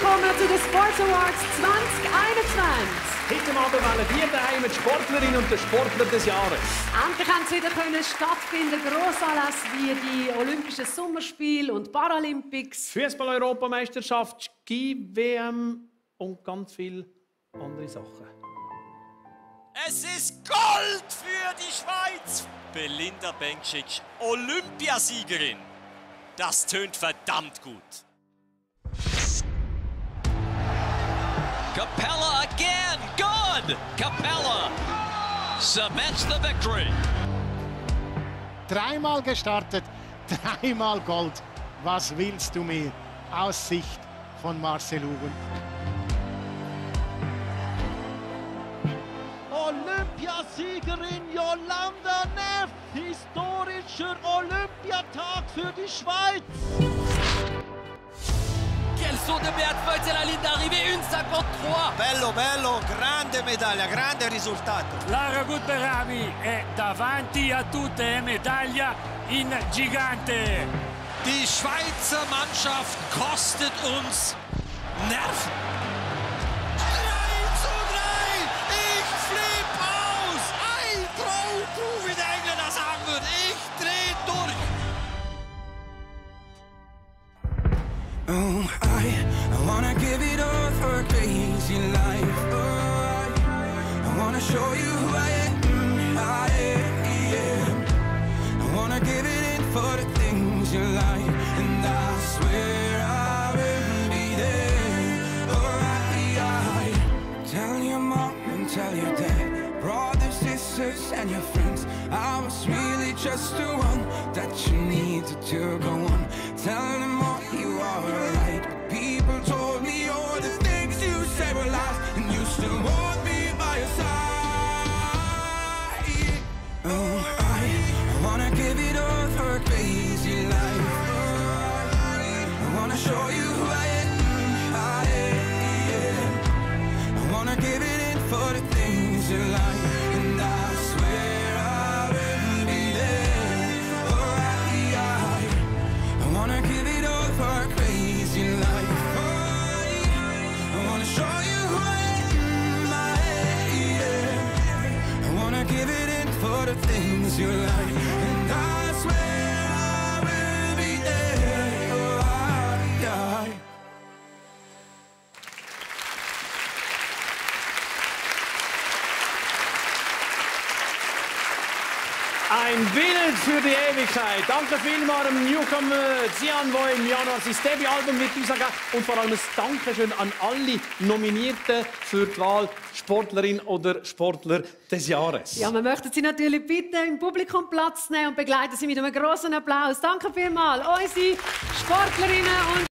willkommen zu den Sports Awards 2021. Heute Abend wählen wir daheim die Sportlerin und den Sportler des Jahres. Endlich haben sie wieder stattfinden, Grossanlässe wie die Olympischen Sommerspiele und Paralympics. Fußball-Europameisterschaft, Ski-WM und ganz viele andere Sachen. Es ist Gold für die Schweiz! Belinda Bencic, Olympiasiegerin. Das tönt verdammt gut. Capella again, good! Capella cements the victory. Dreimal gestartet, dreimal Gold. Was willst du mehr aus Sicht von Marcel Hugen? Olympiasiegerin Jolanda Neff, historischer Olympiatag für die Schweiz. Quel saut de Beat Feuz à la ligne d'arrivée, 1,53. Bello, bello, grande medaglia, grande risultato. Lara Gutberami è davanti a tutte, medaglia in gigante. Die Schweizer Mannschaft kostet uns Nerven. 3:3! Ich flipp aus! Ein Traum, wie der Engländer sagen würde. Ich dreh durch. Oh, I wanna give it all for a crazy life. Oh, I wanna show you who I am. I wanna give it in for the things you like, and I swear I will be there. Oh, I tell your mom and tell your dad, brothers, sisters, and your friends, I was really just the one that you needed to go on. Tell them all you are right. People told me all the things you said were lies, and you still want me by your side. Oh, I wanna give it all for a crazy life. I wanna show you who I am. I wanna give it in for the things you like, and I swear I will be there. Oh, I wanna give it all for a crazy life. I wanna show you who I am. I wanna give it in for the things you like, and I swear I will be there. Oh, I Ein Bild für die Ewigkeit. Danke vielmals dem Newcomer Xian, der im Januar sein Debütalbum mit uns hat. Und vor allem ein Dankeschön an alle Nominierten für die Wahl Sportlerin oder Sportler des Jahres. Ja, wir möchten Sie natürlich bitten, im Publikum Platz zu nehmen und begleiten Sie mit einem grossen Applaus. Danke vielmals, unsere Sportlerinnen und